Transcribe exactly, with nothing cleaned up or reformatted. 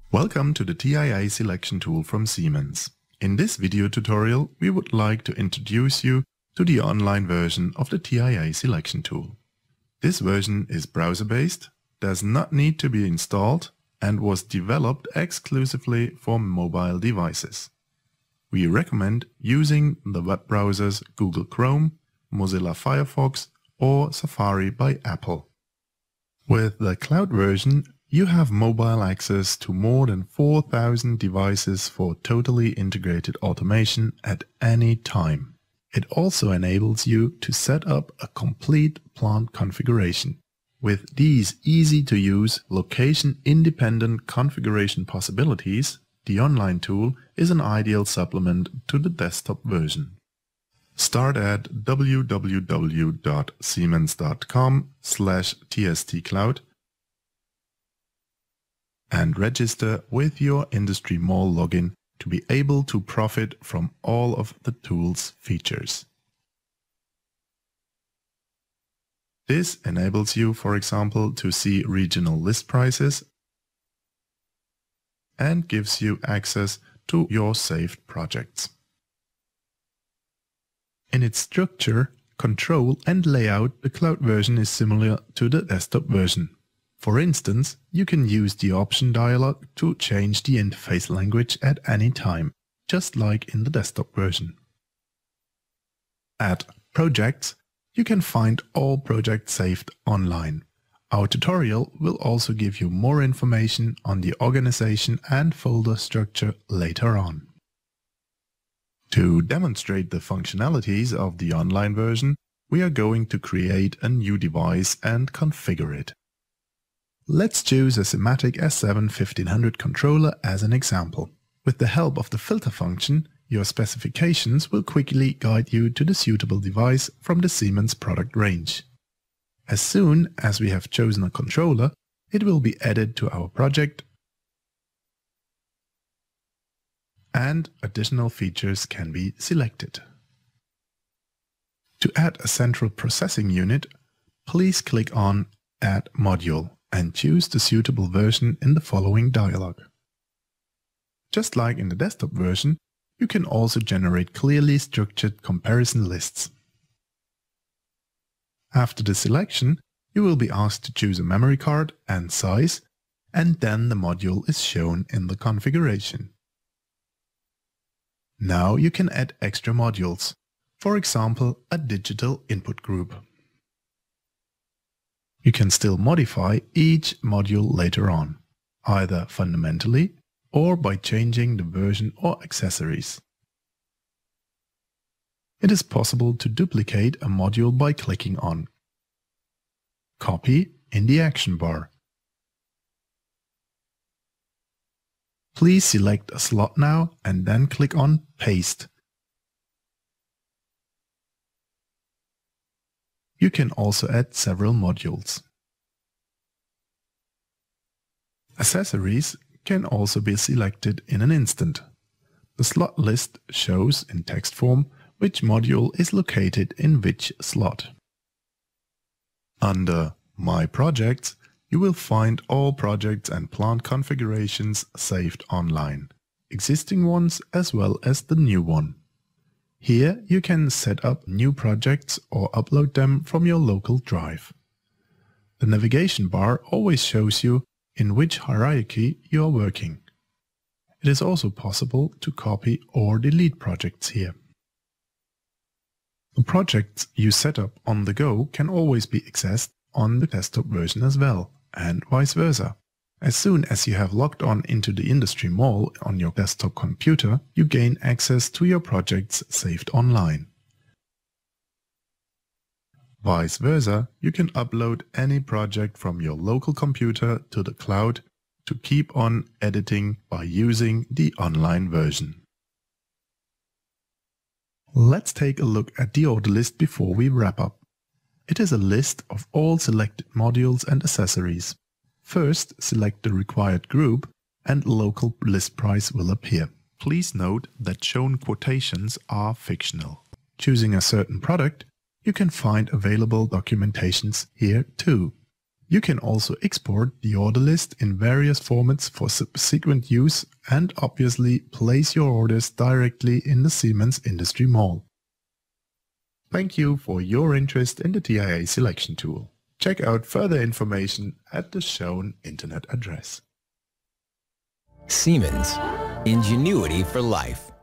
Welcome to the T I A selection tool from Siemens. In this video tutorial, we would like to introduce you to the online version of the T I A selection tool. This version is browser-based, does not need to be installed, and was developed exclusively for mobile devices. We recommend using the web browsers Google Chrome, Mozilla Firefox, or Safari by Apple. With the cloud version, you have mobile access to more than four thousand devices for totally integrated automation at any time. It also enables you to set up a complete plant configuration. With these easy-to-use, location-independent configuration possibilities, the online tool is an ideal supplement to the desktop version. Start at w w w dot siemens dot com slash t s t cloud and register with your Industry Mall login to be able to profit from all of the tool's features. This enables you, for example, to see regional list prices and gives you access to your saved projects. In its structure, control and layout, the cloud version is similar to the desktop version. For instance, you can use the option dialog to change the interface language at any time, just like in the desktop version. At Projects, you can find all projects saved online. Our tutorial will also give you more information on the organization and folder structure later on. To demonstrate the functionalities of the online version, we are going to create a new device and configure it. Let's choose a Simatic S seven fifteen hundred controller as an example. With the help of the filter function, your specifications will quickly guide you to the suitable device from the Siemens product range. As soon as we have chosen a controller, it will be added to our project and additional features can be selected. To add a central processing unit, please click on Add Module and choose the suitable version in the following dialog. Just like in the desktop version, you can also generate clearly structured comparison lists. After the selection, you will be asked to choose a memory card and size, and then the module is shown in the configuration. Now you can add extra modules, for example, a digital input group. You can still modify each module later on, either fundamentally or by changing the version or accessories. It is possible to duplicate a module by clicking on Copy in the action bar. Please select a slot now and then click on Paste. You can also add several modules. Accessories can also be selected in an instant. The slot list shows in text form which module is located in which slot. Under My Projects, you will find all projects and plant configurations saved online, existing ones as well as the new one. Here you can set up new projects or upload them from your local drive. The navigation bar always shows you in which hierarchy you are working. It is also possible to copy or delete projects here. The projects you set up on the go can always be accessed on the desktop version as well, and vice versa. As soon as you have logged on into the Industry Mall on your desktop computer, you gain access to your projects saved online. Vice versa, you can upload any project from your local computer to the cloud to keep on editing by using the online version. Let's take a look at the order list before we wrap up. It is a list of all selected modules and accessories. First, select the required group and local list price will appear. Please note that shown quotations are fictional. Choosing a certain product, you can find available documentations here too. You can also export the order list in various formats for subsequent use and obviously place your orders directly in the Siemens Industry Mall. Thank you for your interest in the T I A selection tool. Check out further information at the shown internet address. Siemens, ingenuity for life.